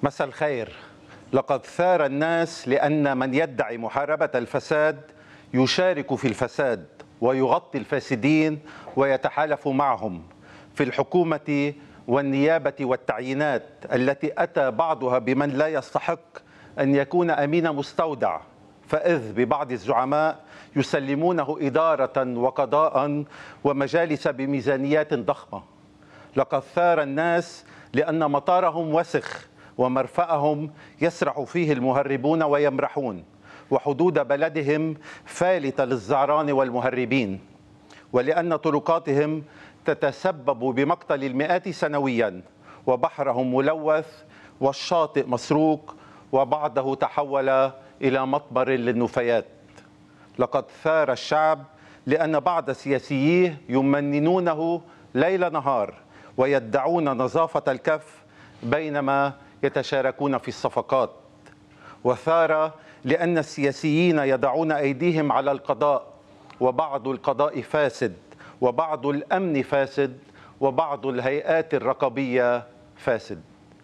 مساء الخير. لقد ثار الناس لأن من يدعي محاربة الفساد يشارك في الفساد ويغطي الفاسدين ويتحالف معهم في الحكومة والنيابة والتعيينات التي أتى بعضها بمن لا يستحق أن يكون أمين مستودع، فإذ ببعض الزعماء يسلمونه إدارة وقضاء ومجالس بميزانيات ضخمة. لقد ثار الناس لأن مطارهم وسخ ومرفأهم يسرح فيه المهربون ويمرحون، وحدود بلدهم فالتة للزعران والمهربين، ولأن طرقاتهم تتسبب بمقتل المئات سنويا، وبحرهم ملوث والشاطئ مسروق وبعضه تحول إلى مطبر للنفايات. لقد ثار الشعب لأن بعض سياسييه يمننونه ليل نهار ويدعون نظافة الكف بينما يتشاركون في الصفقات. وثار لأن السياسيين يضعون أيديهم على القضاء، وبعض القضاء فاسد، وبعض الأمن فاسد، وبعض الهيئات الرقابية فاسد.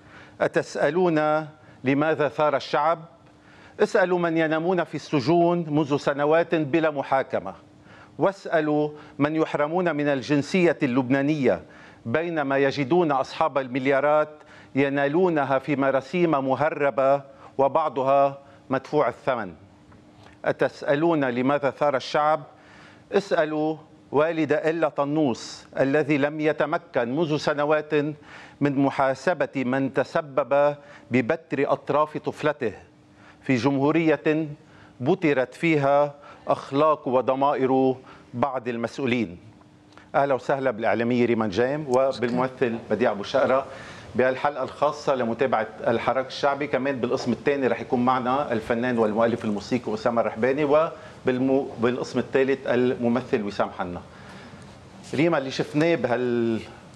أتسألون لماذا ثار الشعب؟ اسألوا من ينامون في السجون منذ سنوات بلا محاكمة، واسألوا من يحرمون من الجنسية اللبنانية بينما يجدون أصحاب المليارات ينالونها في مراسيم مهربة وبعضها مدفوع الثمن. أتسألون لماذا ثار الشعب؟ اسألوا والد إلا طنوس الذي لم يتمكن منذ سنوات من محاسبة من تسبب ببتر أطراف طفلته في جمهورية بترت فيها أخلاق وضمائر بعض المسؤولين. أهلا وسهلا بالإعلامية ريمان جيم وبالممثل بديع أبو شقرة بهالحلقة الخاصة لمتابعة الحراك الشعبي. كمان بالقسم الثاني رح يكون معنا الفنان والمؤلف الموسيقي أسامة الرحباني، وبالقسم الثالث الممثل وسام حنا. ريما، اللي شفناه بهال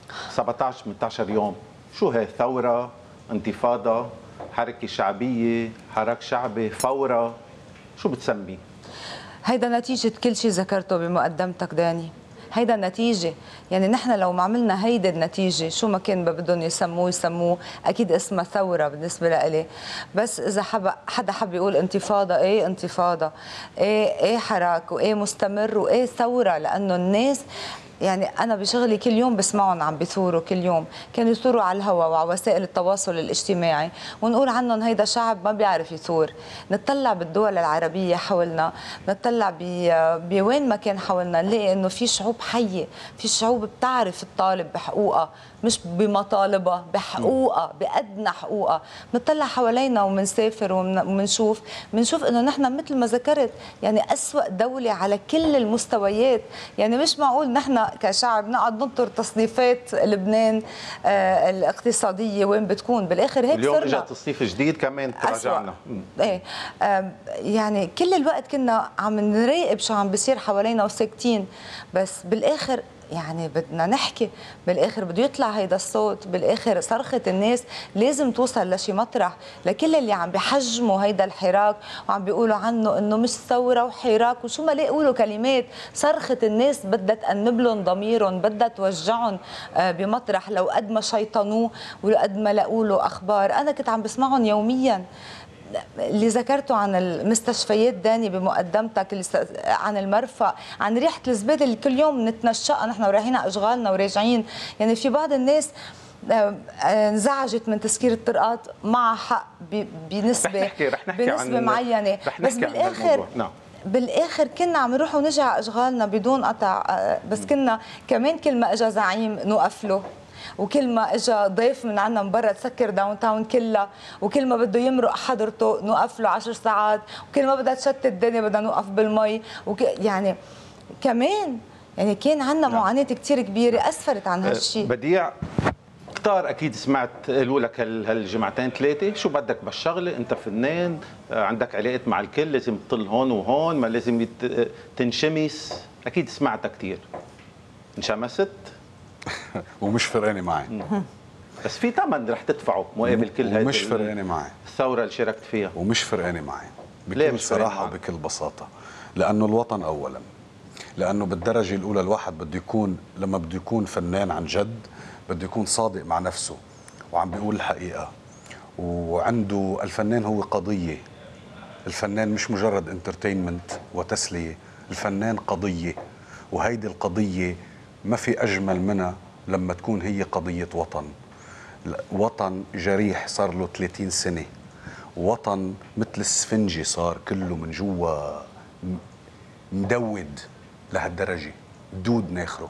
17-18 يوم شو هي؟ ثورة، انتفاضة، حركة شعبية، حراك شعبي، فورة، شو بتسميه؟ هيدا نتيجة كل شيء ذكرته بمقدمتك داني. هيدا النتيجة، يعني نحن لو ما عملنا هيدا النتيجة شو ما كان بدهم يسموه أكيد اسمها ثورة بالنسبة لإلي. بس إذا حدا حب يقول انتفاضة، إيه انتفاضة، إيه حراك، وإيه مستمر، وإيه ثورة، لأنه الناس يعني أنا بشغلي كل يوم بسمعهم عم بيثوروا، كل يوم كانوا يثوروا على الهواء وعلى وسائل التواصل الاجتماعي، ونقول عنهم هيدا شعب ما بيعرف يثور. نطلع بالدول العربية حولنا، نطلع بوين ما كان حولنا، نلاقي إنه في شعوب حية، في شعوب بتعرف تطالب بحقوقها، مش بمطالبها، بحقوقها، بأدنى حقوقها. بنطلع حوالينا ومنسافر ومنشوف إنه نحن مثل ما ذكرت يعني أسوأ دولة على كل المستويات. يعني مش معقول نحن كشعب نقعد ننطر تصنيفات لبنان الاقتصادية وين بتكون بالآخر. هيك اليوم اجى تصنيف جديد كمان تراجعنا. ايه يعني كل الوقت كنا عم نراقب شو عم بيصير حوالينا وساكتين، بس بالآخر يعني بدنا نحكي، بالاخر بده يطلع هيدا الصوت، بالاخر صرخه الناس لازم توصل لشي مطرح، لكل اللي عم بحجموا هيدا الحراك وعم بيقولوا عنه انه مش ثوره وحراك وشو ما يقولوا كلمات. صرخه الناس بدها تأنب لهم ضميرهم، بدها توجعهم بمطرح لو قد ما شيطنوه وقد ما لقوا له اخبار. انا كنت عم بسمعهم يوميا اللي ذكرته عن المستشفيات داني بمقدمتك، عن المرفأ، عن ريحة الزبادة اللي كل يوم نتنشقها نحن ورايحين على أشغالنا وراجعين. يعني في بعض الناس انزعجت من تسكير الطرقات، مع حق بنسبة معينة، بس بالاخر كنا عم نروح ونجي على اشغالنا بدون قطع. بس كنا كمان كل ما اجى زعيم نوقف له، وكل ما اجى ضيف من عنا من برا تسكر داون تاون كلها، وكل ما بده يمرق حضرته نوقف له 10 ساعات، وكل ما بدها تشتت الدنيا بدنا نوقف بالمي يعني كمان يعني كان عندنا معاناه كثير كبيره اسفرت عن هالشيء. بديع، كتار اكيد سمعت قالوا لك هالجمعتين ثلاثه شو بدك بالشغله، انت فنان عندك علاقات مع الكل، لازم تطل هون وهون، ما لازم تنشمس. اكيد سمعتها كثير. انشمست ومش فرقانه معي. بس في ثمن رح تدفعه مقابل كل هذه ومش فرقانه معي الثوره اللي شاركت فيها. ومش فرقانه معي بكل صراحه وبكل بساطه، لانه الوطن اولا، لانه بالدرجه الاولى الواحد بده يكون لما بده يكون فنان عن جد بده يكون صادق مع نفسه وعم بيقول الحقيقه، وعنده الفنان هو قضية. الفنان مش مجرد انترتينمنت وتسلية، الفنان قضية، وهيدي القضية ما في أجمل منها لما تكون هي قضية وطن. وطن جريح صار له 30 سنة، وطن مثل السفنجي صار كله من جوا مدود لهالدرجة، دود ناخره.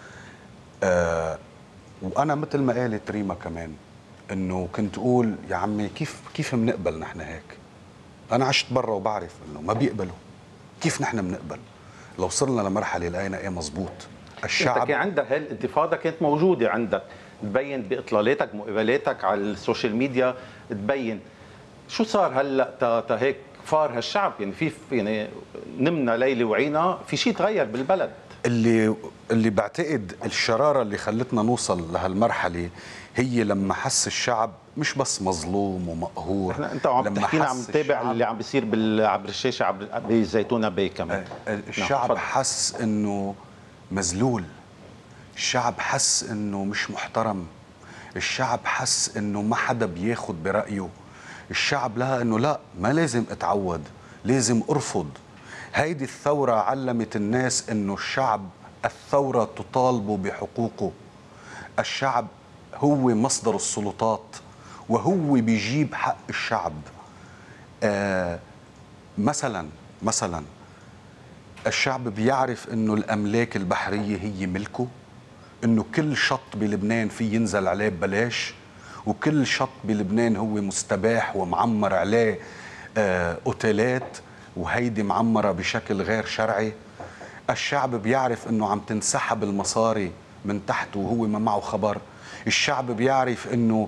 وأنا مثل ما قالت ريما كمان إنه كنت أقول يا عمي كيف بنقبل نحن هيك؟ أنا عشت برا وبعرف إنه ما بيقبلوا. كيف نحن بنقبل؟ لو صرنا لمرحلة لقينا إيه مزبوط. الشعب انت كان عندك هالانتفاضه كانت موجوده عندك، تبين باطلالاتك مقابلاتك على السوشيال ميديا، تبين شو صار هلا هيك فار هالشعب، يعني يعني نمنا ليله وعينا في شيء تغير بالبلد. اللي بعتقد الشرارة اللي خلتنا نوصل لهالمرحلة هي لما حس الشعب مش بس مظلوم ومقهور. انت عم تحكينا عم تتابع اللي عم بيصير عبر الشاشه عبر بزيتونه باي كمان. الشعب حس انه مذلول، الشعب حس انه مش محترم، الشعب حس انه ما حدا بياخد برأيه، الشعب لها انه لا، ما لازم اتعود، لازم ارفض. هيدي الثورة علمت الناس انه الشعب، الثورة تطالب بحقوقه، الشعب هو مصدر السلطات وهو بيجيب حق الشعب. مثلا الشعب بيعرف انه الاملاك البحرية هي ملكه، انه كل شط بلبنان في ينزل عليه ببلاش، وكل شط بلبنان هو مستباح ومعمر عليه اوتيلات، وهيدي معمرة بشكل غير شرعي. الشعب بيعرف انه عم تنسحب المصاري من تحت وهو ما معه خبر. الشعب بيعرف انه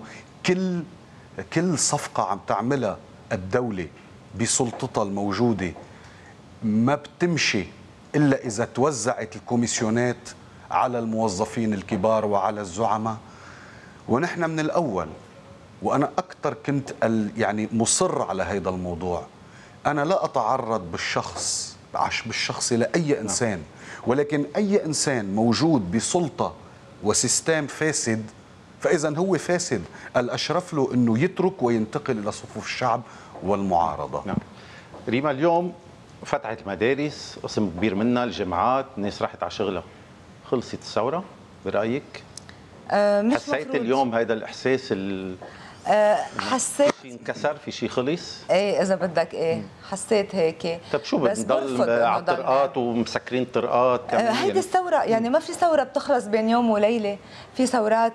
كل صفقة عم تعملها الدولة بسلطتها الموجودة ما بتمشي إلا إذا توزعت الكوميسيونات على الموظفين الكبار وعلى الزعماء. ونحن من الأول، وأنا أكثر كنت يعني مصر على هذا الموضوع، أنا لا أتعرض بالشخصي لأي إنسان، ولكن أي إنسان موجود بسلطة وسيستم فاسد فإذا هو فاسد. الأشرف له أنه يترك وينتقل إلى صفوف الشعب والمعارضة. نعم. ريما، اليوم فتحت المدارس، قسم كبير منها الجامعات، الناس راحت على شغلها، خلصت الثورة برأيك؟ مش حسيت مفروض. اليوم هذا الإحساس حسيت في شيء انكسر، في شيء خلص؟ ايه اذا بدك ايه حسيت هيك. طب شو بس برفض بنضل إنه على الطرقات ومسكرين الطرقات كمان؟ هيدي الثورة يعني ما في ثورة بتخلص بين يوم وليلة، في ثورات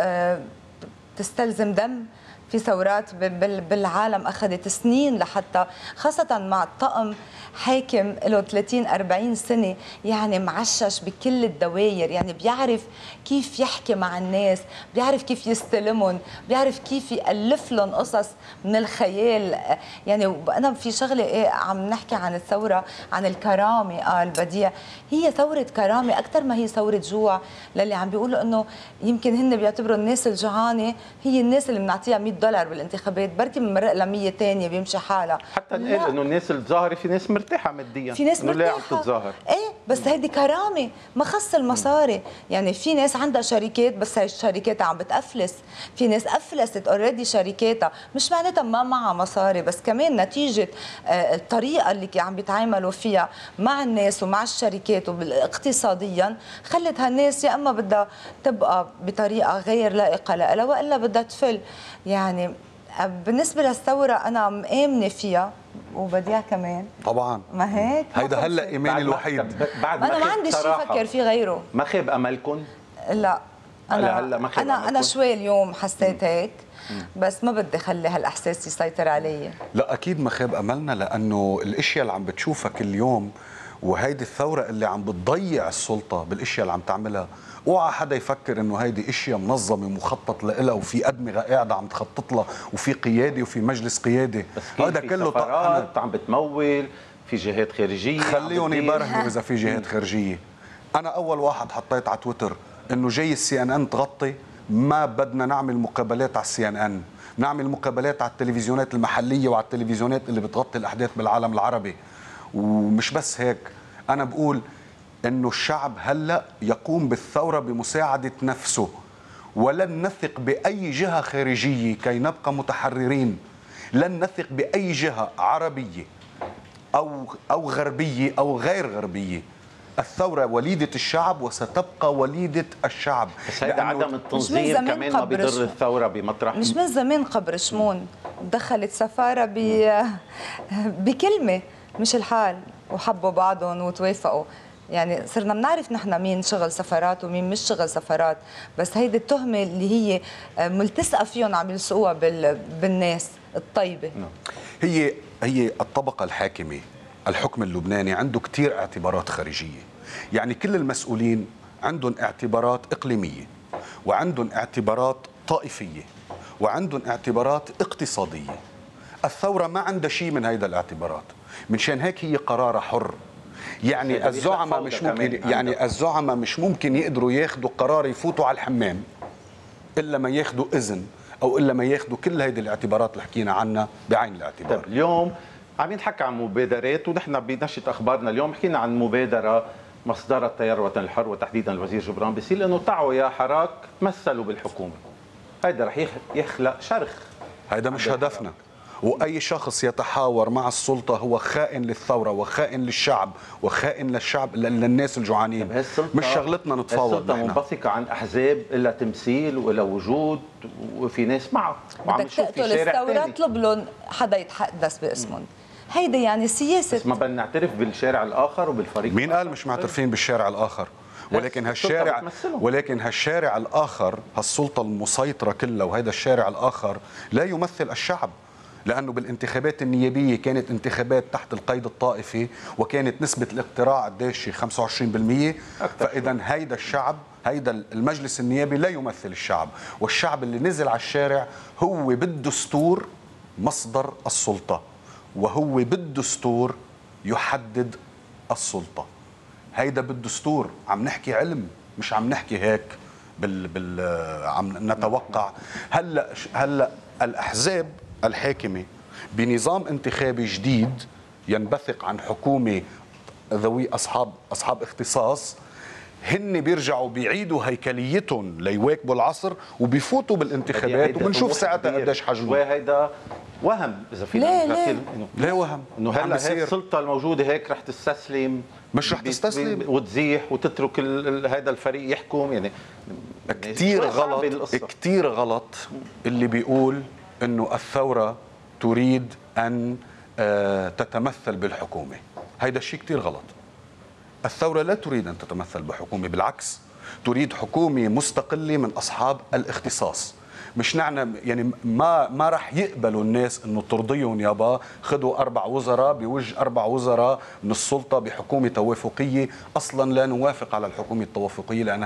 تستلزم دم، في ثورات بالعالم أخذت سنين لحتى، خاصة مع الطقم حاكم له 30-40 سنة، يعني معشش بكل الدواير، يعني بيعرف كيف يحكي مع الناس، بيعرف كيف يستلمهم، بيعرف كيف يألف لهم قصص من الخيال. يعني أنا في شغلة إيه عم نحكي عن الثورة، عن الكرامة البديع، هي ثورة كرامة أكثر ما هي ثورة جوع. للي عم بيقولوا إنه يمكن هن بيعتبروا الناس الجوعانة هي الناس اللي بنعطيها $100 بالانتخابات، بركي بنمرق لها 100 ثانيه بيمشي حالها. حتى نقول انه الناس الظاهره في ناس مرتاحه ماديا، في ناس مرتاحه، ليه عم تتظاهر؟ ايه بس هيدي كرامه ما خص المصاري. يعني في ناس عندها شركات بس هي الشركات عم بتأفلس، في ناس أفلست اوريدي شركاتها، مش معناتها ما معها مصاري، بس كمان نتيجه الطريقه اللي عم بيتعاملوا فيها مع الناس ومع الشركات واقتصاديا خلت هالناس يا اما بدها تبقى بطريقه غير لائقه لها والا بدها تفل. يعني بالنسبه للثوره انا مآمنه فيها وبديها كمان طبعا. ما هيك هيدا هلا ايماني الوحيد. بعد ما انا ما عندي شيء افكر فيه غيره. ما خيب املكم؟ لا هلا ما خيب انا شوي اليوم حسيت هيك، بس ما بدي خلي هالاحساس يسيطر علي. لا اكيد ما خاب املنا، لانه الاشياء اللي عم بتشوفها كل يوم وهيدي الثوره اللي عم بتضيع السلطه بالاشياء اللي عم تعملها، اوعى حدا يفكر انه هيدي اشياء منظمه مخطط لها وفي ادمغه قاعده عم تخطط لها وفي قياده وفي مجلس قيادي. هذا كله سفارات عم بتمول، في جهات خارجيه، خليهم يبرهنوا اذا في جهات خارجيه. انا اول واحد حطيت على تويتر انه جاي CNN تغطي، ما بدنا نعمل مقابلات على CNN، نعمل مقابلات على التلفزيونات المحليه وعلى التلفزيونات اللي بتغطي الاحداث بالعالم العربي. ومش بس هيك، انا بقول انه الشعب هلا يقوم بالثوره بمساعده نفسه، ولن نثق بأي جهة خارجية كي نبقى متحررين. لن نثق بأي جهة عربية أو غربية أو غير غربية. الثورة وليدة الشعب وستبقى وليدة الشعب. بس هيدا عدم التنظيم كمان ما بيضر الثورة بمطرح. مش من زمان قبر شمون دخلت سفارة بكلمة مش الحال وحبوا بعضهم وتوافقوا. يعني صرنا بنعرف نحن مين شغل سفارات ومين مش شغل سفارات، بس هيدي التهمة اللي هي ملتصقة فيهم عم يلصقوها بالناس الطيبة. هي الطبقة الحاكمة، الحكم اللبناني عنده كتير اعتبارات خارجية. يعني كل المسؤولين عندهم اعتبارات إقليمية، وعندهم اعتبارات طائفية، وعندهم اعتبارات اقتصادية. الثورة ما عندها شيء من هيدا الاعتبارات، منشان هيك هي قرارها حر. يعني الزعماء مش ممكن يقدروا ياخذوا قرار يفوتوا على الحمام الا ما ياخذوا اذن، او الا ما ياخذوا كل هيدي الاعتبارات اللي حكينا عنها بعين الاعتبار. طيب اليوم عم ينحكى عن مبادرات، ونحن بنشرة اخبارنا اليوم حكينا عن مبادره مصدرها التيار الوطني الحر وتحديدا الوزير جبران باسيل، انه تعوا يا حراك مثلوا بالحكومه. هيدا رح يخلق شرخ. هيدا مش هدفنا. واي شخص يتحاور مع السلطه هو خائن للثوره وخائن للشعب وخائن للناس الجوعانين. مش شغلتنا نتفاوض. السلطه منبثقه عن احزاب لها تمثيل ولا وجود، وفي ناس معه وعم بدك تقتل الثوره اطلب لهم حدا يتحدث باسمهم. هيدا يعني سياسه. بس ما بدنا نعترف بالشارع الاخر وبالفريق. مين قال مش معترفين بالشارع الاخر؟ ولكن هالشارع الاخر، هالسلطه المسيطره كلها وهذا الشارع الاخر لا يمثل الشعب. لأنه بالانتخابات النيابية كانت انتخابات تحت القيد الطائفي، وكانت نسبة الاقتراع قديش 25%. فإذا هيدا الشعب، هيدا المجلس النيابي لا يمثل الشعب، والشعب اللي نزل على الشارع هو بالدستور مصدر السلطة، وهو بالدستور يحدد السلطة. هيدا بالدستور. عم نحكي علم، مش عم نحكي هيك عم نتوقع. هلا الأحزاب الحاكمة بنظام انتخابي جديد ينبثق عن حكومة ذوي أصحاب اختصاص، هن بيرجعوا بيعيدوا هيكليتهم ليواكبوا العصر وبيفوتوا بالانتخابات، وبنشوف ساعتها قديش حجمه. وهيدا وهم اذا فينا. ليه وهم؟ انه هلا هي السلطه الموجوده هيك رح تستسلم، مش رح تستسلم وتزيح وتترك هذا الفريق يحكم. يعني كثير غلط اللي بيقول انه الثوره تريد ان تتمثل بالحكومه. هيدا الشيء كثير غلط. الثوره لا تريد ان تتمثل بحكومه، بالعكس تريد حكومه مستقله من اصحاب الاختصاص. مش يعني ما راح يقبلوا الناس انه ترضيهم يابا خذوا 4 وزراء بوجه 4 وزراء من السلطه بحكومه توافقيه. اصلا لا نوافق على الحكومه التوافقيه، لان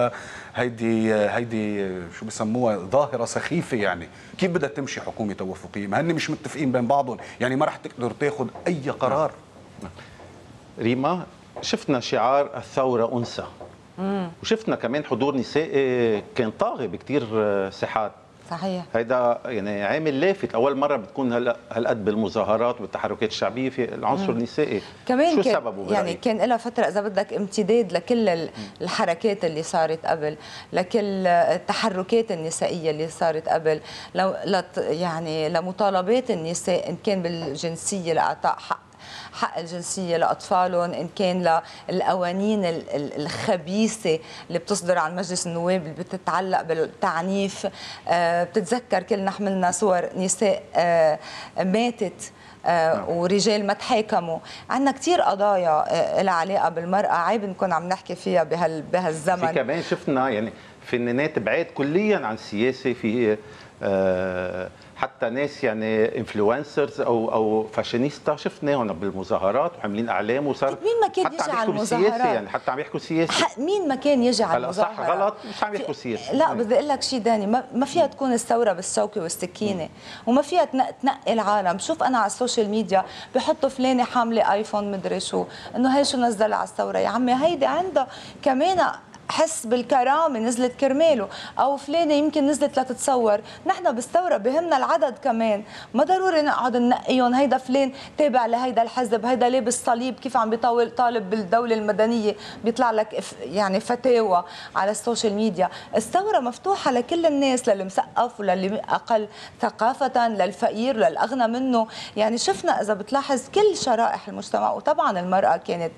هيدي شو بسموها ظاهره سخيفه. يعني كيف بدها تمشي حكومه توافقيه؟ ما هن مش متفقين بين بعضهم، يعني ما راح تقدر تاخذ اي قرار. ريما، شفنا شعار الثوره انثى، وشفنا كمان حضور نسائي كان طاغي بكثير ساحات. صحيح. هيدا يعني عامل لافت، اول مره بتكون هالقد بالمظاهرات والتحركات الشعبيه في العنصر النسائي. كمان شو سببه؟ يعني كان لها فتره اذا بدك امتداد لكل الحركات اللي صارت قبل، لكل التحركات النسائيه اللي صارت قبل، يعني لمطالبات النساء ان كان بالجنسيه لاعطاء حق الجنسية لأطفالهم، إن كان للقوانين الخبيثة اللي بتصدر عن مجلس النواب اللي بتتعلق بالتعنيف. بتتذكر كلنا حملنا صور نساء ماتت ورجال ما تحاكموا. عندنا كثير قضايا لها علاقة بالمرأة عيب نكون عم نحكي فيها بهالزمن. في كمان شفنا يعني فنانات بعيد كليا عن السياسة، في حتى ناس يعني انفلونسرز او فاشينيستا شفناهم بالمظاهرات وعاملين اعلام، وصار مين ما كان يجي على المظاهرات؟ يعني حتى عم يحكوا سياسه. مين ما كان يجي على المظاهرات؟ صح غلط مش عم يحكوا سياسه. لا بدي اقول لك شيء داني، ما فيها تكون الثوره بالشوكه والسكينه، وما فيها تنقي العالم. شوف انا على السوشيال ميديا بحطوا فلانه حامله ايفون مدري شو، انه هي شو نزل على الثوره. يا عمي هيدي عندها كمان حس بالكرامه نزلت كرماله، او فلانه يمكن نزلت لتتصور. نحن بالثوره بهمنا العدد كمان، ما ضروري نقعد ننقيهم هيدا فلان تابع لهيدا الحزب، هيدا لابس صليب، كيف عم بيطول طالب بالدوله المدنيه بيطلع لك يعني فتاوى على السوشيال ميديا. الثوره مفتوحه لكل الناس، للي مثقف وللي اقل ثقافه، للفقير وللاغنى منه. يعني شفنا اذا بتلاحظ كل شرائح المجتمع، وطبعا المراه كانت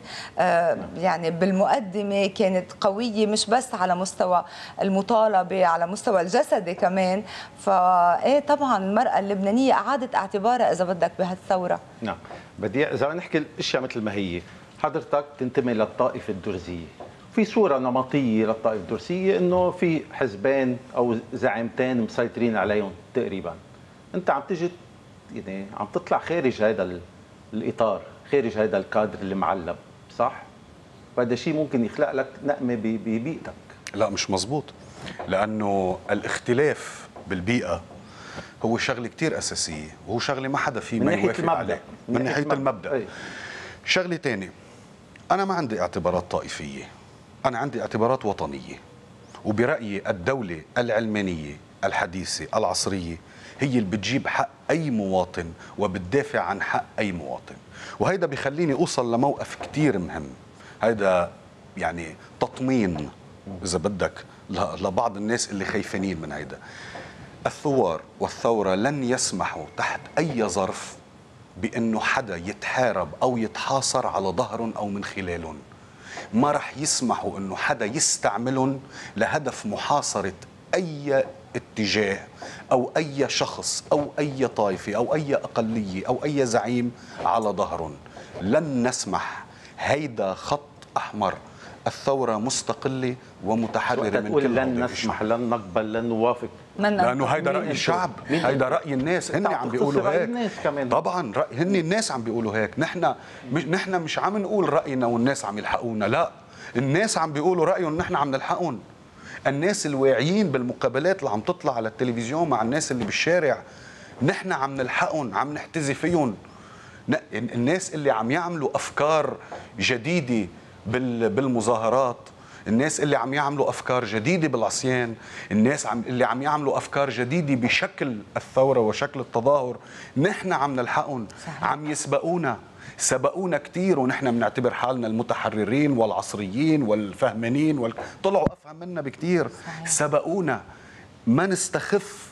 يعني بالمقدمه، كانت قويه مش بس على مستوى المطالبه، على مستوى الجسدي كمان. فايه طبعا المراه اللبنانيه اعادت اعتبارها اذا بدك بهالثوره. نعم. بديع، اذا نحكي الاشياء مثل ما هي، حضرتك تنتمي للطائفه الدرزيه، في صوره نمطيه للطائفه الدرزيه انه في حزبين او زعيمتين مسيطرين عليهم تقريبا. انت عم تجي يعني عم تطلع خارج هذا الاطار، خارج هذا الكادر اللي معلم، صح؟ وهذا شيء ممكن يخلق لك نقمه ببيئتك. لا مش مزبوط، لأنه الاختلاف بالبيئة هو شغله كتير أساسية، وهو شغله ما حدا فيه ما يوافق عليه من ناحية المبدأ. أي. شغله تانية، أنا ما عندي اعتبارات طائفية، أنا عندي اعتبارات وطنية، وبرأيي الدولة العلمانية الحديثة العصرية هي اللي بتجيب حق أي مواطن وبتدافع عن حق أي مواطن. وهيدا بيخليني أوصل لموقف كتير مهم، هيدا يعني تطمين إذا بدك لبعض الناس اللي خايفين من هيدا. الثوار والثورة لن يسمحوا تحت أي ظرف بأنه حدا يتحارب أو يتحاصر على ظهرهم أو من خلالهم. ما رح يسمحوا أنه حدا يستعملهم لهدف محاصرة أي اتجاه أو أي شخص أو أي طائفة أو أي أقلية أو أي زعيم على ظهرهم. لن نسمح، هيدا خط أحمر. الثورة مستقلة ومتحررة من كل لن نسمح، لن نقبل، لن نوافق، لأنه هيدا رأي الشعب، هيدا رأي الناس، هن عم بيقولوا هيك. طبعا هن الناس عم بيقولوا هيك. نحن مش عم نقول رأينا والناس عم يلحقونا، لا، الناس عم بيقولوا رأيهم، نحن عم نلحقهم. الناس الواعيين بالمقابلات اللي عم تطلع على التلفزيون مع الناس اللي بالشارع، نحن عم نلحقهم، عم نحتذي فيهم. الناس اللي عم يعملوا أفكار جديدة بالمظاهرات، الناس اللي عم يعملوا أفكار جديدة بالعصيان، الناس اللي عم يعملوا أفكار جديدة بشكل الثورة وشكل التظاهر، نحن عم نلحقهم. عم يسبقونا، سبقونا كتير، ونحن بنعتبر حالنا المتحررين والعصريين والفهمانين طلعوا أفهم منا بكتير. سبقونا. ما نستخف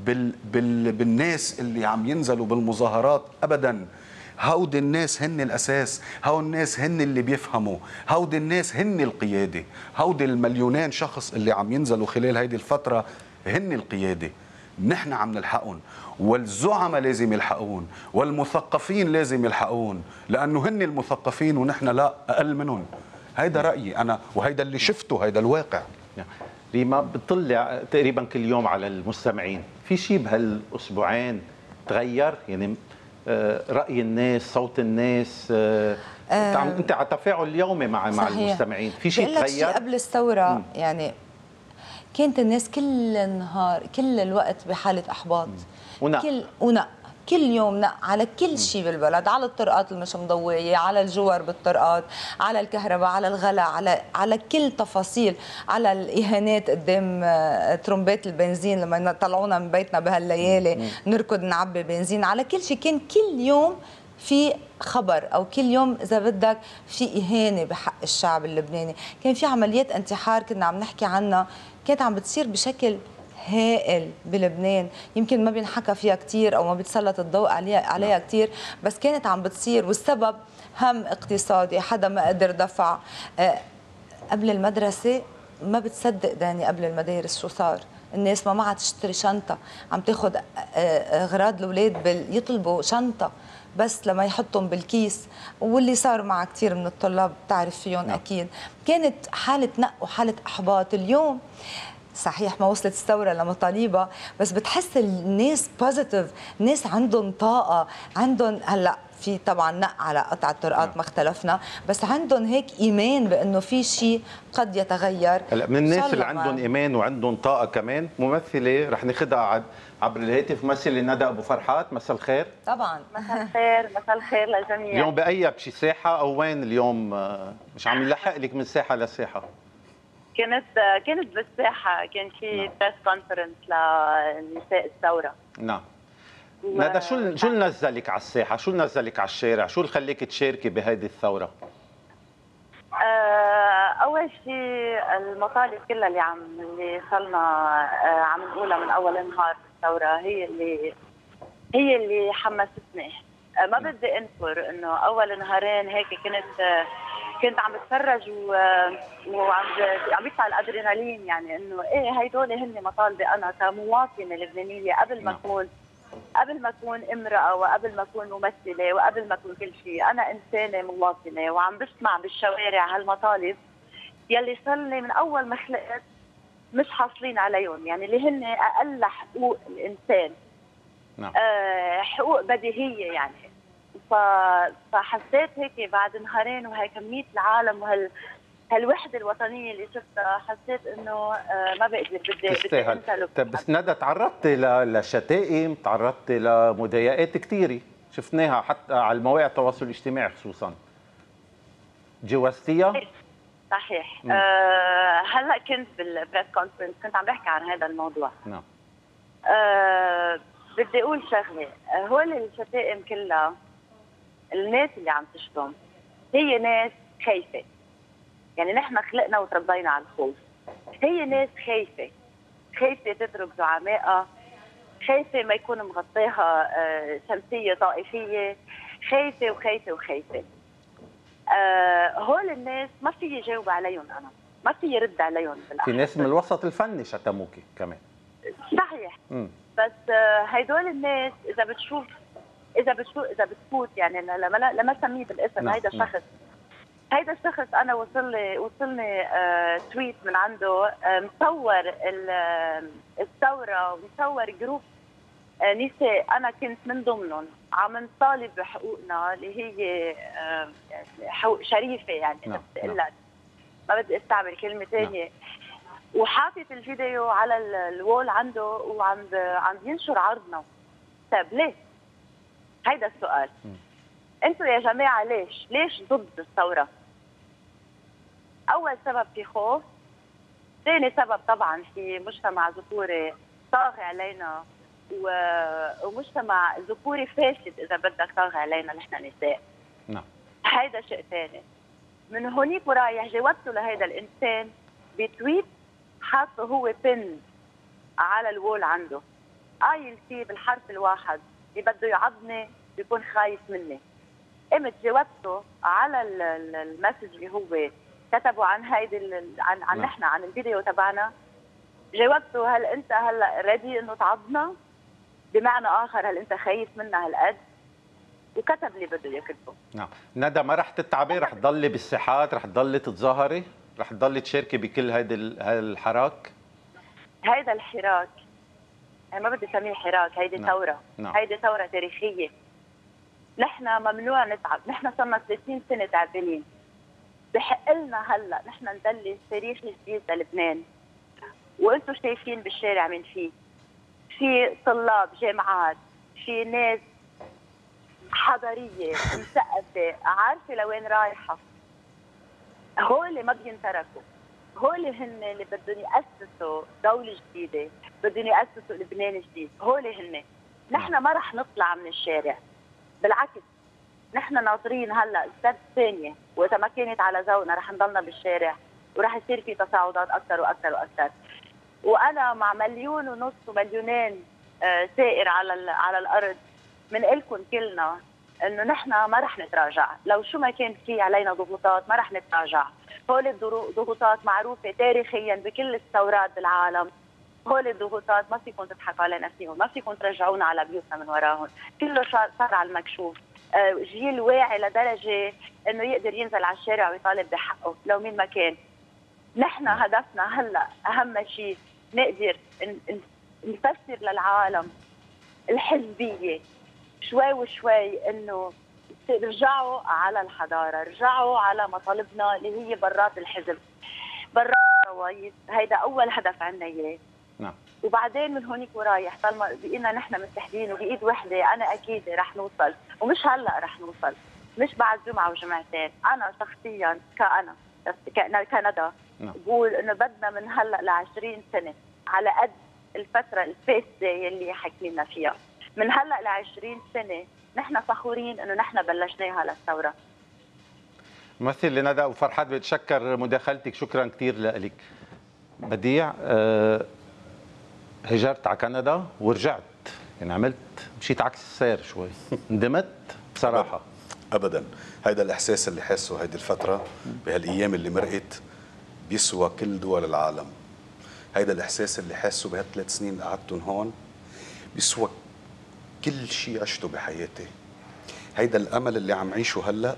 بالناس اللي عم ينزلوا بالمظاهرات أبداً. هودي الناس هن الأساس، هودي الناس هن اللي بيفهموا، هودي الناس هن القيادة، هودي المليونين شخص اللي عم ينزلوا خلال هيدي الفترة هن القيادة. نحن عم نلحقون، والزعماء لازم يلحقون، والمثقفين لازم يلحقون، لأنه هن المثقفين ونحن لا أقل منهم. هيدا رأيي أنا، وهيدا اللي شفته، هيدا الواقع. ريما، بتطلع تقريبا كل يوم على المستمعين، في شيء بهالأسبوعين تغير؟ يعني رأي الناس، صوت الناس، انت على تفاعل يومي مع المستمعين، في شيء تغير؟ قبل الثورة يعني كانت الناس كل النهار كل الوقت بحالة إحباط، كل يوم نق على كل شيء بالبلد، على الطرقات المش مضوية، على الجوار بالطرقات، على الكهرباء، على الغلاء، على كل تفاصيل، على الإهانات قدام ترمبات البنزين لما يطلعونا من بيتنا بهالليالي نركض نعبي بنزين، على كل شيء. كان كل يوم في خبر، او كل يوم اذا بدك في اهانه بحق الشعب اللبناني. كان في عمليات انتحار كنا عم نحكي عنها، كانت عم بتصير بشكل هائل بلبنان، يمكن ما بينحكى فيها كثير او ما بيتسلط الضوء عليها كثير، بس كانت عم بتصير. والسبب هم اقتصادي، حدا ما قدر دفع. قبل المدرسه ما بتصدق داني، قبل المدارس شو صار؟ الناس ما معها تشتري شنطه، عم تاخذ اغراض الاولاد يطلبوا شنطه بس لما يحطهم بالكيس. واللي صار مع كثير من الطلاب بتعرف فيهم اكيد. كانت حاله نق وحاله احباط. اليوم صحيح ما وصلت الثوره لمطالبها، بس بتحس الناس بوزيتيف، الناس عندهم طاقه، عندهم هلا في طبعا نق على قطع الطرقات ما اختلفنا، بس عندهم هيك ايمان بانه في شيء قد يتغير. هلا من الناس اللي عندهم ايمان وعندهم طاقه كمان ممثله رح ناخذها عبر الهاتف، ممثله ندى ابو فرحات. مساء الخير. طبعا مساء الخير، مساء الخير للجميع. اليوم بشي ساحه او وين اليوم؟ مش عم يلحق لك من ساحه لساحه. كنت بالساحه، كان في بريس كونفرنس لنساء الثوره. نعم. ندى، شو اللي نزلك على الساحه؟ شو اللي نزلك على الشارع؟ شو اللي خليك تشاركي بهذه الثوره؟ اول شيء المطالب كلها اللي صرنا عم نقولها من اول نهار بالثوره هي اللي حمستني. ما بدي انكر انه اول نهارين هيك كنت عم بتفرج وعم بيطلع الادرينالين، يعني انه ايه هيدول هن مطالبي انا كمواطنه لبنانيه قبل ما اكون امراه، وقبل ما اكون ممثله، وقبل ما اكون كل شيء. انا انسانه مواطنه وعم بسمع بالشوارع هالمطالب يلي صار لي من اول ما خلقت مش حاصلين عليهم، يعني اللي هن اقل حقوق الانسان. نعم. حقوق بديهيه يعني. فحسيت هيك بعد نهارين وهي كميه العالم هالوحده الوطنيه اللي شفتها، حسيت انه ما بقدر بدي انسى. طيب بس ندى، تعرضت لشتائم، تعرضت لمضايقات كثيره شفناها حتى على المواقع التواصل الاجتماعي خصوصا، تجاوزتيها؟ صحيح. هلا كنت بالبريس كونفرنس كنت عم بحكي عن هذا الموضوع. نعم. بدي اقول شغله، هول الشتائم كلها الناس اللي عم تشتم هي ناس خايفه، يعني نحن خلقنا وتربينا على الخوف. هي ناس خايفه تترك زعمائها، خايفه ما يكون مغطيها شمسيه طائفيه، خايفه وخايفه وخايفه. هول الناس ما في جاوب عليهم، انا ما في رد عليهم في ناس من الوسط الفني شتموكي كمان. صحيح. بس هيدول الناس اذا بتفوت يعني لما اسميه بالاسم. نعم. هيدا الشخص انا وصلني تويت من عنده مصور الثوره ومصور جروب نساء انا كنت من ضمنهم عم نطالب بحقوقنا اللي هي حقوق شريفه، يعني نعم. بدي لك ما بدي استعمل كلمه ثانيه. نعم. وحاطط الفيديو على الوول عنده وعم ينشر عرضنا. طيب ليه؟ هيدا السؤال. انتوا يا جماعه ليش ضد الثوره؟ اول سبب في خوف، ثاني سبب طبعا في مجتمع ذكوري طاغي علينا، ومجتمع ذكوري فاسد اذا بدك طاغي علينا نحن نساء. نعم. هيدا شيء ثاني. من هونيك ورايح جاوبته لهيدا الانسان بتويت حاطه هو بن على الوول عنده، قايل فيه بالحرف الواحد اللي بده يعضني بيكون خايف مني. قمت جاوبته على المسج اللي هو كتبوا عن هيدي عن نحن عن الفيديو تبعنا. جاوبته هل انت هلا ريدي انه تعضنا؟ بمعنى اخر هل انت خايف منا هالقد؟ وكتب لي بده يكتبه. نعم. ندى، ما رح تتعبي؟ رح تضلي بالساحات؟ رح تضلي تتظاهري؟ رح تضلي تشاركي بكل هيدا الحراك؟ هيدا الحراك ما بدي اسميه حراك، هيدي ثوره. هيدي ثوره تاريخيه. نحن ممنوع نتعب، نحن صرنا 30 سنه تعبانين. بحق لنا هلا نحن نبلش تاريخ جديد للبنان. وانتم شايفين بالشارع من في طلاب جامعات، في ناس حضاريه مثقفه عارفه لوين رايحه. هول ما بينتركوا، هول هن اللي بدهم يأسسوا دولة جديدة، بدهم يأسسوا لبنان جديد. هول هن. نحن ما رح نطلع من الشارع، بالعكس نحن ناطرين هلا السبت الثانية، واذا ما كانت على ذوقنا رح نضلنا بالشارع ورح يصير في تصاعدات اكثر واكثر واكثر. وانا مع 1.5 مليون ومليونين سائر على الارض بنقول لكم كلنا انه نحن ما رح نتراجع، لو شو ما كان في علينا ضغوطات ما رح نتراجع. هول الضغوطات معروفه تاريخيا بكل الثورات بالعالم. هول الضغوطات ما فيكم تضحكوا علينا فيهم، ما فيكم ترجعونا على بيوتنا من وراهم، كله صار على المكشوف. جيل واعي لدرجه انه يقدر ينزل على الشارع ويطالب بحقه لو مين ما كان. نحن هدفنا هلا اهم شيء نقدر نفسر للعالم الحزبيه شوي وشوي انه رجعوا على الحضاره، رجعوا على مطالبنا اللي هي برات الحزب، برات الروايد. هيدا اول هدف عندنا اياه. نعم. وبعدين من هونيك ورايح طالما بقينا نحن متحدين وبايد وحده انا اكيد رح نوصل، ومش هلا رح نوصل، مش بعد جمعه وجمعتين. انا شخصيا كندى بقول انه بدنا من هلا ل 20 سنه على قد الفتره الفاسده يلي حكينا فيها، من هلا ل 20 سنه نحن فخورين انه نحن بلشناها للثوره. ممثل ندى وفرحات، بتشكر مداخلتك، شكرا كثير لك. بديع، هجرت على كندا ورجعت، يعني مشيت عكس السير شوي، ندمت بصراحه. ابدا، هيدا الاحساس اللي حاسه هيدي الفتره بهالايام اللي مرقت بيسوى كل دول العالم. هيدا الاحساس اللي حاسه بهالثلاث سنين اللي قعدتهم هون بيسوى كل شيء عشته بحياتي. هيدا الامل اللي عم عيشه هلا،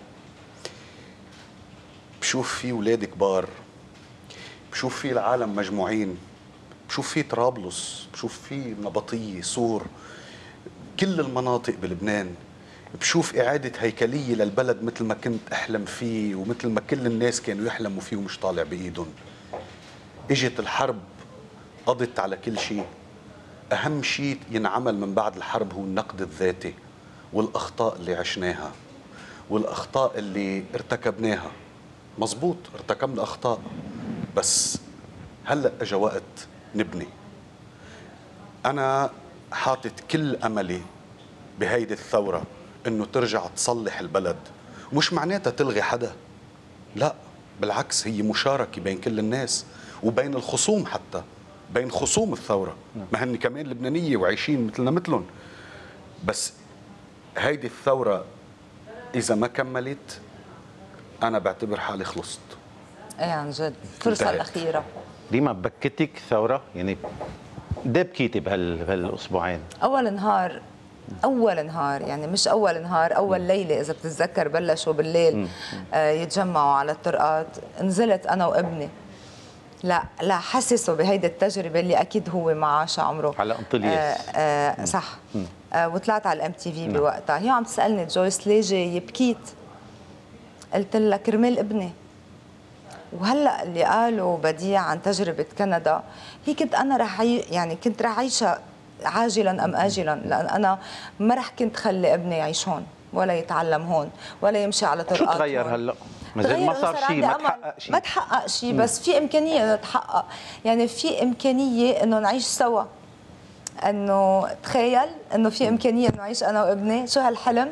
بشوف فيه اولاد كبار، بشوف فيه العالم مجموعين، بشوف فيه طرابلس، بشوف فيه نبطيه، صور، كل المناطق بلبنان. بشوف إعادة هيكلية للبلد مثل ما كنت أحلم فيه ومثل ما كل الناس كانوا يحلموا فيه ومش طالع بإيدهم. إجت الحرب قضت على كل شيء. أهم شيء ينعمل من بعد الحرب هو النقد الذاتي والأخطاء اللي عشناها والأخطاء اللي ارتكبناها. مزبوط، ارتكبنا أخطاء، بس هلأ أجا وقت نبني. أنا حاطط كل أملي بهيدي الثورة إنه ترجع تصلح البلد، مش معناتها تلغي حدا، لا بالعكس، هي مشاركة بين كل الناس وبين الخصوم، حتى بين خصوم الثورة، ما هن كمان لبنانية وعايشين مثلنا مثلهم. بس هيدي الثورة إذا ما كملت أنا بعتبر حالي خلصت. ايه عن جد، الفرصة الأخيرة. ديما بكتك ثورة؟ يعني قد بكيتي بهالأسبوعين؟ أول نهار يعني مش أول نهار، أول ليلة إذا بتتذكر بلشوا بالليل يتجمعوا على الطرقات، نزلت أنا وابني لا حسسوا بهيدي التجربة اللي أكيد هو ما عاش عمره على انطلياس. صح. وطلعت على الام تي في بوقتها، هي عم تسألني جويس ليه جاي بكيت؟ قلت لها كرمال ابني. وهلا اللي قالوا بديع عن تجربة كندا، هي كنت أنا كنت رح عيشها عاجلا أم آجلا، لأن أنا ما رح كنت خلي ابني يعيش هون ولا يتعلم هون ولا يمشي على طرقات. شو تغير هلا؟ ما صار شيء، ما تحقق شيء. ما تحقق شيء، بس في إمكانية إنه تحقق. يعني في إمكانية إنه نعيش سوا، إنه تخيل إنه في إمكانية إنه نعيش أنا وابني، شو هالحلم.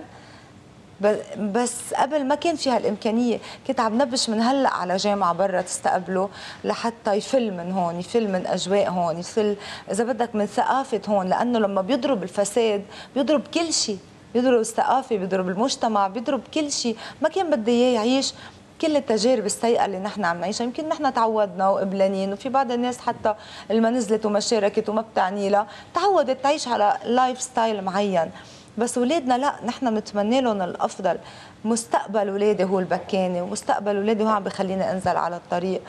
بس قبل ما كان في هالإمكانية، كنت عم نبش من هلأ على جامعة برا تستقبله لحتى يفل من هون، يفل من أجواء هون، يفل إذا بدك من ثقافة هون، لأنه لما بيضرب الفساد بيضرب كل شيء، بيضرب الثقافة، بيضرب المجتمع، بيضرب كل شيء. ما كان بدي إياه يعيش كل التجارب السيئة اللي نحن عم نعيشها. يمكن نحن تعودنا وقبلانين، وفي بعض الناس حتى اللي ما نزلت وما شاركت وما بتعني لها تعودت تعيش على لايف ستايل معين. بس اولادنا لا، نحن بنتمنى لهم الافضل. مستقبل اولادي هو البكاني، ومستقبل اولادي هو عم بخليني انزل على الطريق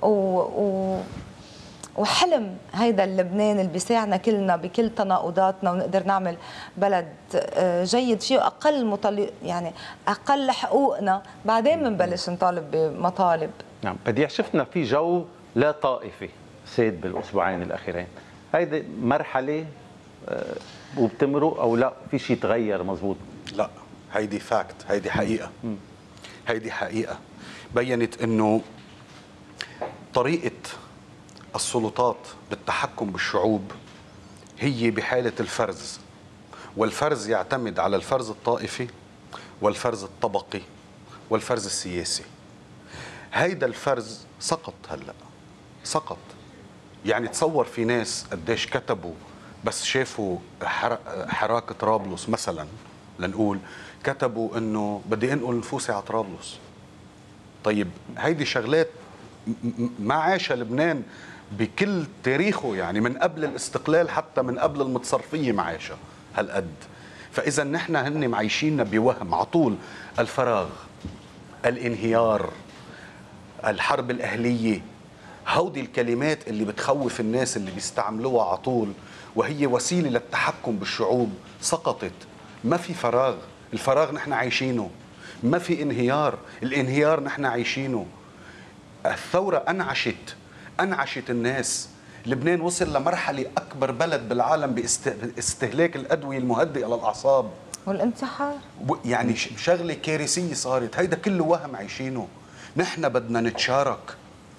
وحلم هيدا اللبنان اللي بيساعدنا كلنا بكل تناقضاتنا، ونقدر نعمل بلد جيد فيه يعني اقل حقوقنا، بعدين بنبلش نطالب بمطالب. نعم بديع، شفنا في جو لا طائفي سيد بالاسبوعين الاخيرين، هيدي مرحله وبتمرق او لا في شيء تغير؟ مزبوط؟ لا، هيدي فاكت، هيدي حقيقة. هيدي حقيقة بينت انه طريقة السلطات بالتحكم بالشعوب هي بحالة الفرز، والفرز يعتمد على الفرز الطائفي والفرز الطبقي والفرز السياسي. هيدا الفرز سقط هلأ، سقط. يعني تصور في ناس قديش كتبوا بس شافوا حراك طرابلس مثلا، لنقول كتبوا انه بدي انقل نفوسي على طرابلس. طيب هيدي شغلات ما عاشها لبنان بكل تاريخه، يعني من قبل الاستقلال حتى من قبل المتصرفية ما عاشها هالقد. فاذا نحن هن معيشيننا بوهم على طول، الفراغ، الانهيار، الحرب الاهلية، هودي الكلمات اللي بتخوف الناس اللي بيستعملوها على طول، وهي وسيلة للتحكم بالشعوب، سقطت. ما في فراغ، الفراغ نحن عايشينه. ما في انهيار، الانهيار نحن عايشينه. الثورة أنعشت الناس. لبنان وصل لمرحلة أكبر بلد بالعالم باستهلاك الأدوية المهدئة للأعصاب والانتحار. يعني شغلة كارثية صارت. هيدا كله وهم عايشينه. نحن بدنا نتشارك.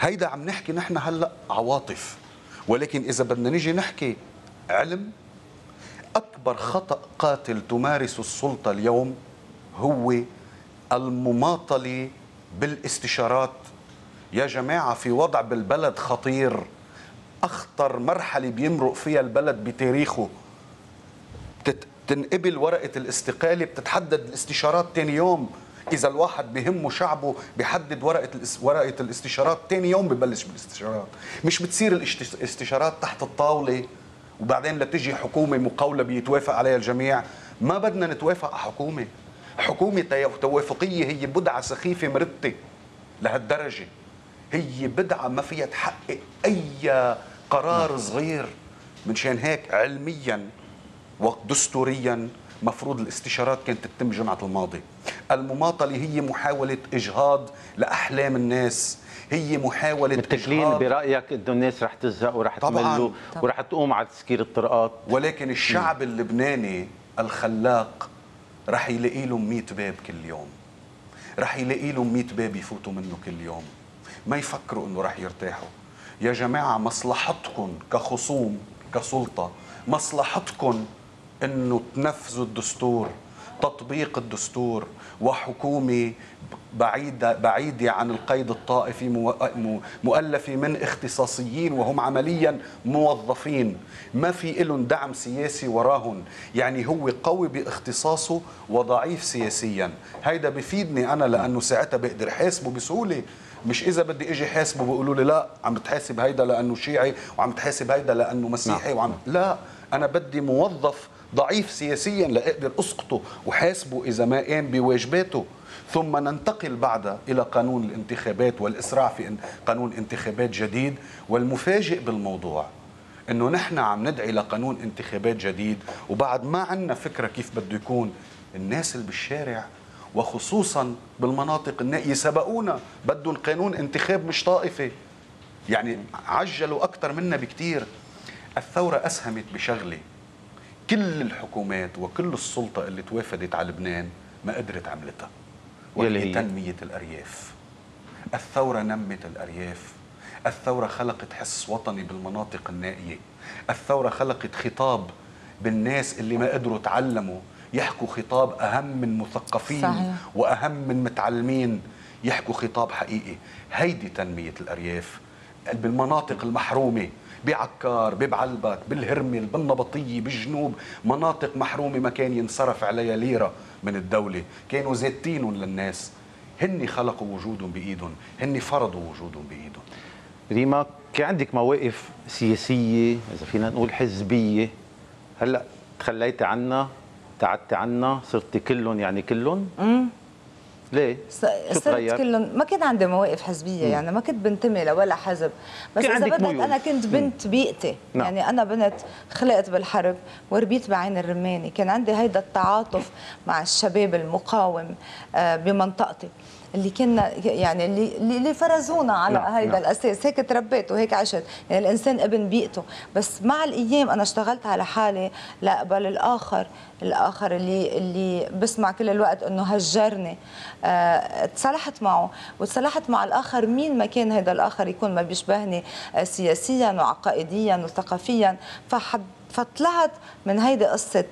هيدا عم نحكي نحن هلا عواطف، ولكن اذا بدنا نيجي نحكي علم، اكبر خطا قاتل تمارس السلطه اليوم هو المماطله بالاستشارات. يا جماعه في وضع بالبلد خطير، اخطر مرحله بيمرق فيها البلد بتاريخه. تنقبل ورقه الاستقاله بتتحدد الاستشارات ثاني يوم. اذا الواحد بهمه شعبه بيحدد ورقه الاستشارات ثاني يوم ببلش بالاستشارات. مش بتصير الاستشارات تحت الطاوله وبعدين لتجي حكومه مقاوله بيتوافق عليها الجميع. ما بدنا نتوافق على حكومه. حكومه توافقيه هي بدعه سخيفه مرتة لهالدرجه. هي بدعه ما فيها تحقق اي قرار صغير. منشان هيك علميا ودستوريا مفروض الاستشارات كانت تتم جمعة الماضي. المماطلة هي محاولة إجهاض لأحلام الناس، هي محاولة متكلين برأيك إنه الناس رح تزهق ورح تملوا ورح تقوم على تسكير الطرقات. ولكن الشعب اللبناني الخلاق رح يلاقي له 100 باب كل يوم، رح يلاقي له 100 باب يفوتوا منه كل يوم. ما يفكروا إنه رح يرتاحوا. يا جماعة مصلحتكم كخصوم كسلطة، مصلحتكم انه تنفذوا الدستور، تطبيق الدستور، وحكومه بعيده عن القيد الطائفي، مؤلفه من اختصاصيين وهم عمليا موظفين، ما في لهم دعم سياسي وراهم، يعني هو قوي باختصاصه وضعيف سياسيا. هيدا بفيدني انا لانه ساعتها بقدر حاسبه بسهوله. مش اذا بدي اجي حاسبه بيقولوا لي لا عم تحاسب هيدا لانه شيعي وعم تحاسب هيدا لانه مسيحي لا، انا بدي موظف ضعيف سياسيا لاقدر اسقطه وحاسبه اذا ما قام بواجباته. ثم ننتقل بعدها الى قانون الانتخابات والاسراع في قانون انتخابات جديد. والمفاجئ بالموضوع انه نحن عم ندعي لقانون انتخابات جديد وبعد ما عندنا فكره كيف بده يكون. الناس اللي بالشارع وخصوصا بالمناطق النائيه سبقونا، بدهم قانون انتخاب مش طائفي، يعني عجلوا اكثر منا بكثير. الثوره اسهمت بشغله كل الحكومات وكل السلطه اللي توافدت على لبنان ما قدرت عملتها، وهي تنميه الارياف. الثوره نمت الارياف، الثوره خلقت حس وطني بالمناطق النائيه، الثوره خلقت خطاب بالناس اللي ما قدروا تعلموا يحكوا خطاب أهم من مثقفين. صحيح. وأهم من متعلمين يحكوا خطاب حقيقي. هيدي تنمية الأرياف بالمناطق المحرومة، بعكار، ببعلبك، بالهرمل، بالنبطية، بالجنوب، مناطق محرومة ما كان ينصرف عليها ليرة من الدولة، كانوا زيتينهم للناس. هن خلقوا وجودهم بإيدهم، هن فرضوا وجودهم بإيدهم. ريما، كان عندك مواقف سياسية إذا فينا نقول حزبية، هلأ تخليتي عنها، تعدتي عنا، صرتي كلهم يعني كلهم؟ ليه؟ شو صرت كلهم. ما كان عندي مواقف حزبيه، يعني ما كنت بنتمي لولا حزب، بس اذا بدك انا كنت بنت بيئتي. يعني انا بنت خلقت بالحرب وربيت بعين الرماني، كان عندي هيدا التعاطف مع الشباب المقاوم بمنطقتي اللي كنا يعني اللي فرزونا على هيدا الاساس. هيك تربيت وهيك عشت، يعني الانسان ابن بيئته. بس مع الايام انا اشتغلت على حالي لاقبل الاخر اللي بسمع كل الوقت انه هجرني. تصالحت معه وتصالحت مع الاخر مين ما كان هذا الاخر يكون ما بيشبهني سياسيا وعقائديا وثقافيا. فطلعت من هيدي قصة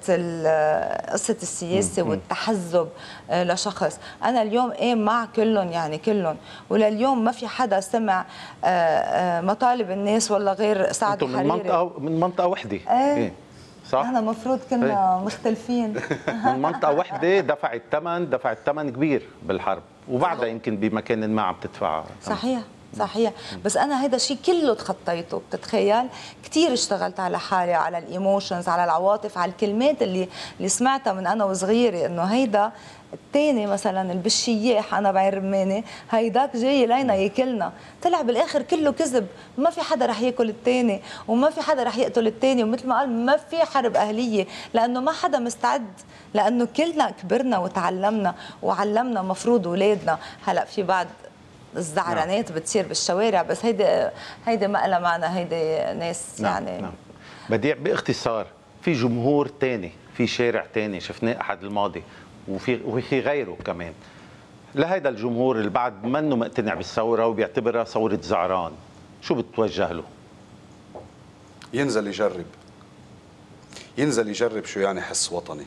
السياسة والتحزب لشخص. أنا اليوم مع كلهم، يعني كلهم، ولليوم ما في حدا سمع مطالب الناس ولا غير سعد الحريري. من منطقة وحدة. صح؟ احنا المفروض كنا مختلفين. من منطقة وحدة دفعت ثمن كبير بالحرب، وبعدها يمكن بمكان ما عم تدفع. صحيح. بس انا هذا الشيء كله تخطيته. بتتخيل كثير اشتغلت على حالي، على الايموشنز، على العواطف، على الكلمات اللي سمعتها من انا وصغيره، انه هيدا الثاني مثلا البشياح انا بعين رماني، هيداك جاي لينا ياكلنا. طلع بالاخر كله كذب. ما في حدا رح ياكل الثاني وما في حدا رح يقتل الثاني، ومثل ما قال ما في حرب اهليه، لانه ما حدا مستعد، لانه كلنا كبرنا وتعلمنا وعلمنا مفروض اولادنا. هلا في بعض الزعرانات بتصير بالشوارع، بس هيدي ما لها معنى، هيدي ناس يعني. بديع، باختصار في جمهور تاني، في شارع تاني شفناه احد الماضي وفي غيره كمان. لهيدا الجمهور اللي بعد منه مقتنع بالثوره وبيعتبرها ثوره زعران، شو بتوجه له؟ ينزل يجرب، ينزل يجرب شو يعني حس وطني.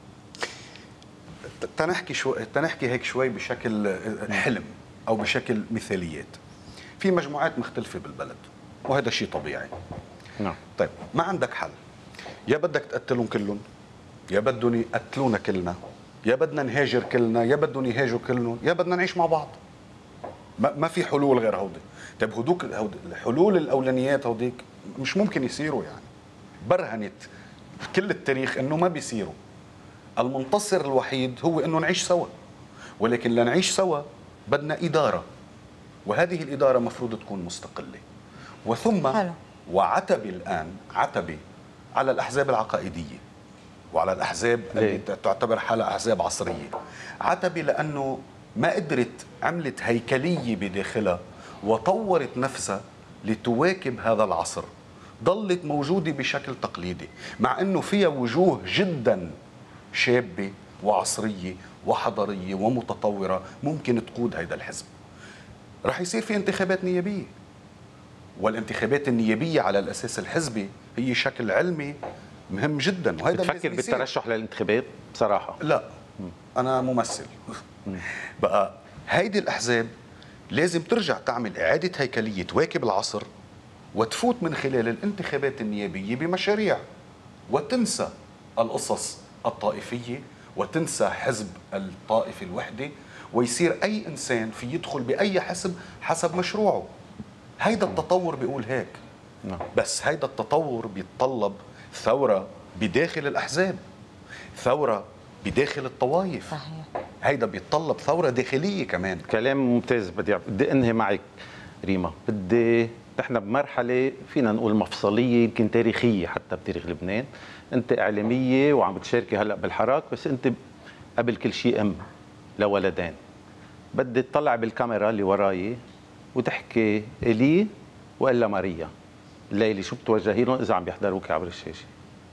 تنحكي هيك شوي بشكل حلم او بشكل مثاليات. في مجموعات مختلفه بالبلد وهذا شيء طبيعي. نعم. طيب ما عندك حل، يا بدك تقتلهم كلهم، يا بدهم يقتلونا كلنا، يا بدنا نهاجر كلنا، يا بدهم يهاجروا كلهم، يا بدنا نعيش مع بعض. ما في حلول غير هودي. طيب هدوك الحلول الاولانيات هوديك مش ممكن يصيروا يعني. برهنت كل التاريخ انه ما بيصيروا. المنتصر الوحيد هو انه نعيش سوا. ولكن لنعيش سوا بدنا اداره. وهذه الاداره مفروض تكون مستقله. وثم حلو. وعتبي الان عتبي على الاحزاب العقائديه وعلى الاحزاب اللي تعتبر حالها احزاب عصريه. عتبي لانه ما قدرت عملت هيكليه بداخلها وطورت نفسها لتواكب هذا العصر. ضلت موجوده بشكل تقليدي مع انه فيها وجوه جدا شابه وعصريه وحضاريه ومتطوره ممكن تقود هذا الحزب. رح يصير في انتخابات نيابيه، والانتخابات النيابيه على الاساس الحزبي هي شكل علمي مهم جدا. وهذا بتفكر بالترشح للانتخابات بصراحه؟ لا، انا ممثل. بقى هيدي الاحزاب لازم ترجع تعمل اعاده هيكليه تواكب العصر وتفوت من خلال الانتخابات النيابيه بمشاريع وتنسى القصص الطائفيه وتنسى حزب الطائفه الوحده ويصير اي انسان في يدخل باي حزب حسب مشروعه. هيدا التطور بيقول هيك. بس هيدا التطور بيتطلب ثوره بداخل الاحزاب، ثوره بداخل الطوائف. صحيح. هيدا بيتطلب ثوره داخليه كمان. كلام ممتاز. بدي انهي معك ريما. نحن بمرحله فينا نقول مفصليه يمكن تاريخيه حتى بتاريخ لبنان. انت اعلاميه وعم بتشاركي هلا بالحراك، بس انت قبل كل شيء ام لولدين. بدي تطلع بالكاميرا اللي وراي وتحكي الي والا ماريا الليله، شو بتوجهي لهم اذا عم بيحضروك عبر الشاشه؟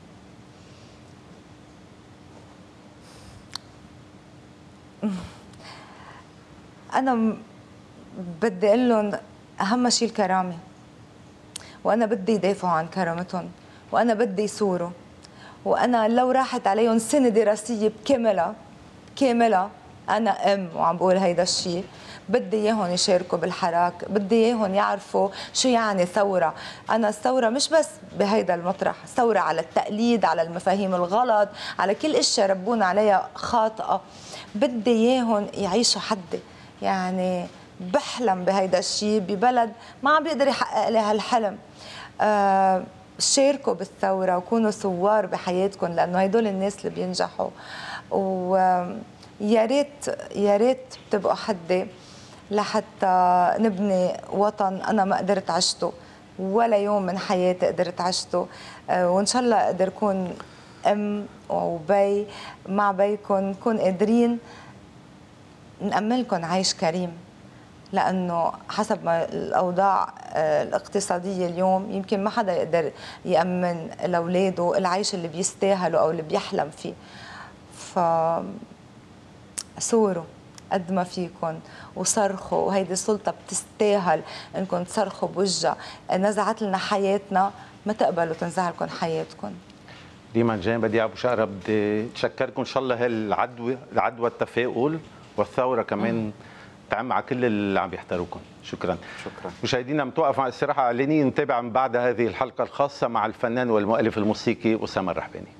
انا بدي اقول لهم اهم شيء الكرامه، وانا بدي يدافعوا عن كرامتهم، وانا بدي يثوروا، وانا لو راحت عليهم سنه دراسيه كامله انا وعم بقول هيدا الشيء، بدي اياهم يشاركوا بالحراك، بدي اياهم يعرفوا شو يعني ثوره. انا الثوره مش بس بهيدا المطرح، ثوره على التقليد، على المفاهيم الغلط، على كل اشياء ربونا عليها خاطئه. بدي اياهم يعيشوا حدي. يعني بحلم بهيدا الشيء ببلد ما عم بيقدر يحقق لي هالحلم. شاركوا بالثوره وكونوا ثوار بحياتكم، لانه هدول الناس اللي بينجحوا. ويا ريت تبقوا حدي لحتى نبني وطن انا ما قدرت عشته ولا يوم من حياتي قدرت عشته. وان شاء الله اقدر اكون ام وبي مع بيكم، نكون قادرين نأملكم عيش كريم، لأنه حسب ما الأوضاع الاقتصادية اليوم يمكن ما حدا يقدر يأمن لأولاده العيش اللي بيستاهلوا أو اللي بيحلم فيه. ثوروا قد ما فيكم وصرخوا، وهيدي السلطة بتستاهل انكم تصرخوا بوجهها. نزعت لنا حياتنا، ما تقبلوا تنزع لكم حياتكم. ريما جان، بديع ابو شقره، بدي اتشكركم. ان شاء الله العدوى التفاؤل والثوره كمان تعم على كل اللي عم يحتروكم. شكرا. مشاهدينا متوقف مع استراحه اعلانيه، نتابع من بعد هذه الحلقه الخاصه مع الفنان والمؤلف الموسيقي أسامة الرحباني.